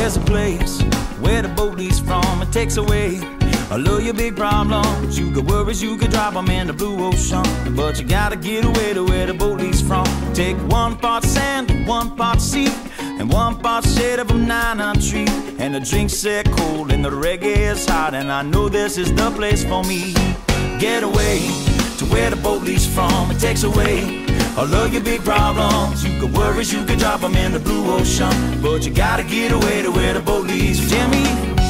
There's a place where the boat leaves from. It takes away all of your big problems. You got worries, you could drop them in the blue ocean, but you gotta get away to where the boat leaves from. Take 1 part sand, 1 part sea, and 1 part shade of a 9 tree. And the drinks set cold and the reggae is hot, and I know this is the place for me. Get away to where the boat leaves from. It takes away all of your big problems. You got worries, you could drop them in the blue ocean, but you gotta get away to where the boat leaves. Jimmy.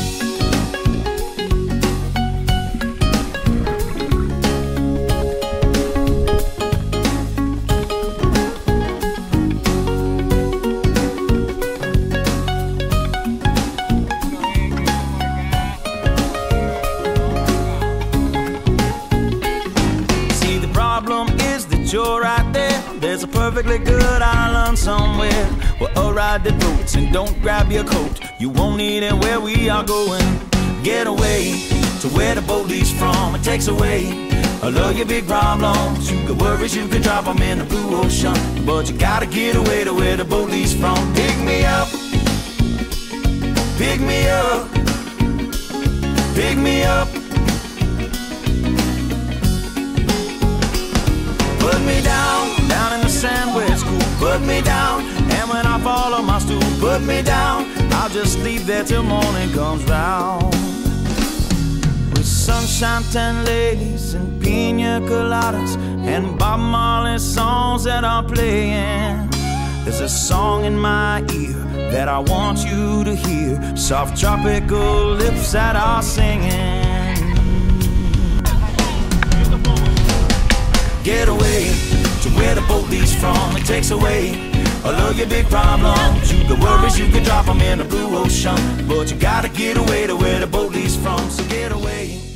You're right there, there's a perfectly good island somewhere where I'll ride the boats and don't grab your coat. You won't need it where we are going. Get away to where the boat leaves from. It takes away all of your big problems. You got worries, you can drop them in the blue ocean, but you gotta get away to where the boat leaves from. Pick me up, pick me up, pick me up. Put me down, down in the sand where it's cool. Put me down, and when I fall on my stool, put me down. I'll just leave there till morning comes round. With sunshine, 10 ladies, and pina coladas, and Bob Marley songs that are playing. There's a song in my ear that I want you to hear. Soft tropical lips that are singing. Get away to where the boat leaves from. It takes away all of your big problems. You got worries, you can drop them in the blue ocean, but you gotta get away to where the boat leaves from. So get away.